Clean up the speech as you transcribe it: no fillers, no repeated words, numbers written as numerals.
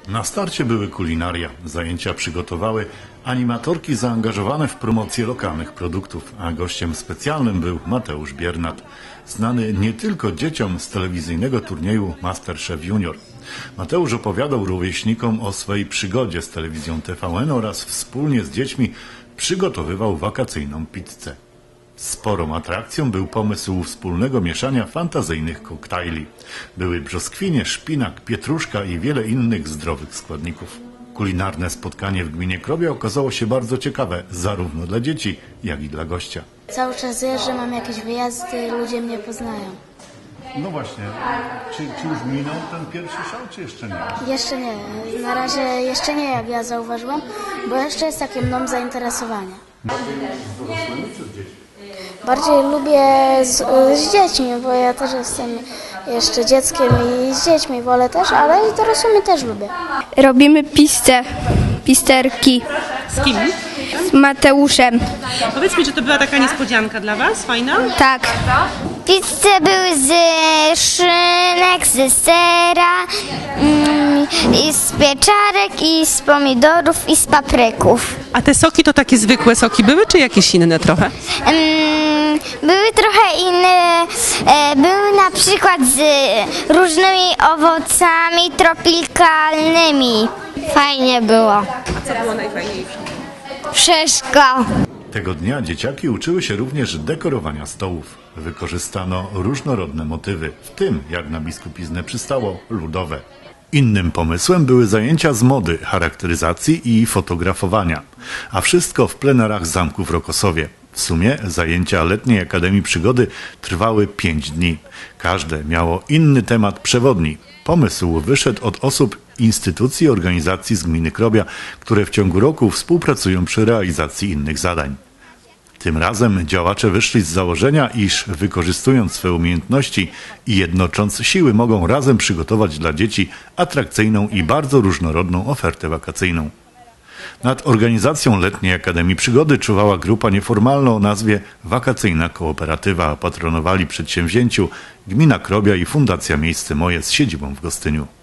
Na starcie były kulinaria. Zajęcia przygotowały animatorki zaangażowane w promocję lokalnych produktów, a gościem specjalnym był Mateusz Biernat, znany nie tylko dzieciom z telewizyjnego turnieju MasterChef Junior. Mateusz opowiadał rówieśnikom o swej przygodzie z telewizją TVN oraz wspólnie z dziećmi przygotowywał wakacyjną pizzę. Sporą atrakcją był pomysł wspólnego mieszania fantazyjnych koktajli. Były brzoskwinie, szpinak, pietruszka i wiele innych zdrowych składników. Kulinarne spotkanie w gminie Krobia okazało się bardzo ciekawe, zarówno dla dzieci, jak i dla gościa. Cały czas jeżdżę, mam jakieś wyjazdy, ludzie mnie poznają. No właśnie, czy już minął ten pierwszy szał, czy jeszcze nie? Jeszcze nie, na razie jeszcze nie, jak ja zauważyłam, bo jeszcze jest takie mną zainteresowanie. Z dorosłymi czy z dziećmi? Bardziej lubię z dziećmi, bo ja też jestem jeszcze dzieckiem i z dziećmi wolę też, ale i dorosłymi też lubię. Robimy pisterki Z kim? z Mateuszem. Powiedz mi, czy to była taka niespodzianka dla Was, fajna? Tak. Pizze były z szynek, z sera, i z pieczarek, i z pomidorów, i z papryków. A te soki to takie zwykłe soki były, czy jakieś inne trochę? Były trochę inne, były na przykład z różnymi owocami tropikalnymi. Fajnie było. A co było najfajniejsze? Wszystko. Tego dnia dzieciaki uczyły się również dekorowania stołów. Wykorzystano różnorodne motywy, w tym, jak na biskupiznę przystało, ludowe. Innym pomysłem były zajęcia z mody, charakteryzacji i fotografowania, a wszystko w plenerach zamku w Rokosowie. W sumie zajęcia Letniej Akademii Przygody trwały 5 dni. Każde miało inny temat przewodni. Pomysł wyszedł od osób instytucji i organizacji z gminy Krobia, które w ciągu roku współpracują przy realizacji innych zadań. Tym razem działacze wyszli z założenia, iż wykorzystując swoje umiejętności i jednocząc siły mogą razem przygotować dla dzieci atrakcyjną i bardzo różnorodną ofertę wakacyjną. Nad organizacją Letniej Akademii Przygody czuwała grupa nieformalna o nazwie Wakacyjna Kooperatywa, a patronowali przedsięwzięciu Gmina Krobia i Fundacja Miejsce Moje z siedzibą w Gostyniu.